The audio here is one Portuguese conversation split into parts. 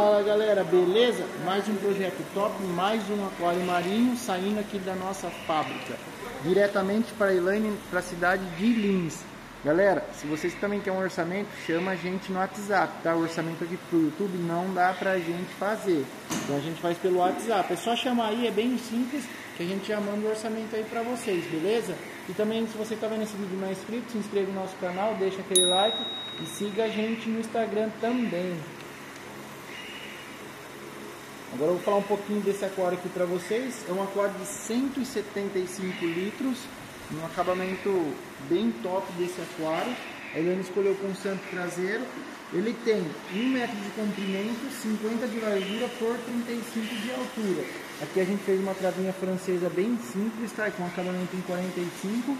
Fala galera, beleza? Mais um projeto top, mais um aquário marinho saindo aqui da nossa fábrica, diretamente para Elaine, para a cidade de Lins. Galera, se vocês também querem um orçamento, chama a gente no WhatsApp, tá? O orçamento aqui pro YouTube não dá pra gente fazer, então a gente faz pelo WhatsApp. É só chamar aí, é bem simples, que a gente já manda o orçamento aí pra vocês, beleza? E também, se você tá vendo esse vídeo e não é inscrito, se inscreva no nosso canal, deixa aquele like e siga a gente no Instagram também. Agora eu vou falar um pouquinho desse aquário aqui para vocês. É um aquário de 175 litros, um acabamento bem top desse aquário. A Elaine escolheu com santo traseiro. Ele tem 1 metro de comprimento, 50 de largura por 35 de altura. Aqui a gente fez uma travinha francesa bem simples, tá? Com acabamento em 45.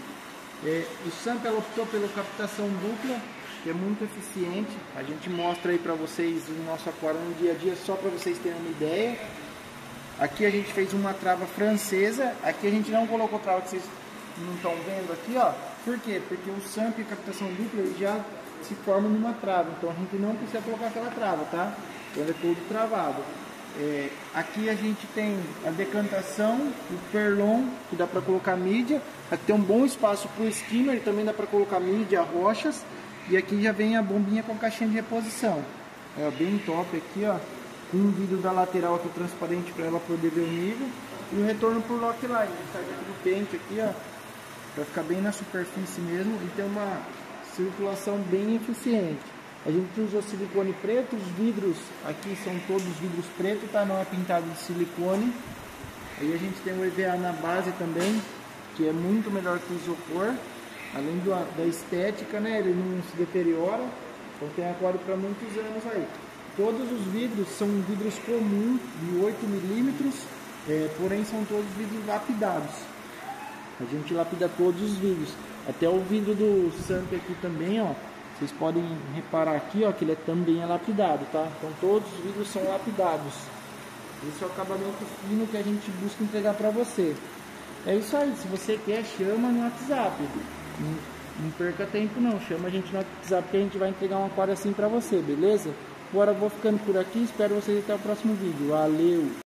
O Samp ela optou pela captação dupla, que é muito eficiente. A gente mostra aí para vocês o nosso aquário no dia a dia, só para vocês terem uma ideia. Aqui a gente fez uma trava francesa. Aqui a gente não colocou trava, que vocês não estão vendo aqui, ó. Por quê? Porque o Samp e a captação dupla ele já se forma numa trava, então a gente não precisa colocar aquela trava, tá? Então ele é todo travado. Aqui a gente tem a decantação, o perlon, que dá para colocar mídia. Aqui tem um bom espaço para o skimmer, também dá para colocar mídia, rochas. E aqui já vem a bombinha com caixinha de reposição. É bem top aqui, ó. Com um vidro da lateral aqui transparente para ela poder ver o nível. E o retorno por lockline. Sai aqui do pente aqui, ó. Para ficar bem na superfície mesmo e ter uma circulação bem eficiente. A gente usou silicone preto, os vidros aqui são todos vidros pretos, tá? Não é pintado de silicone. Aí a gente tem o EVA na base também, que é muito melhor que o isopor. Além da estética, né? Ele não se deteriora. Então tem aquário para muitos anos aí. Todos os vidros são vidros comuns de 8 milímetros, porém são todos vidros lapidados. A gente lapida todos os vidros. Até o vidro do Samp aqui também, ó. Vocês podem reparar aqui, ó, que ele também é lapidado, tá? Então todos os vidros são lapidados. Esse é o acabamento fino que a gente busca entregar para você. É isso aí. Se você quer, chama no WhatsApp. Não perca tempo não, chama a gente no WhatsApp que a gente vai entregar um aquário assim pra você, beleza? Agora eu vou ficando por aqui, espero vocês até o próximo vídeo. Valeu!